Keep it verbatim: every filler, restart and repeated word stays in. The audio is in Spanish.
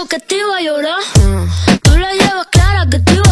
dijo que te iba a llorar. Tú la llevas clara que te iba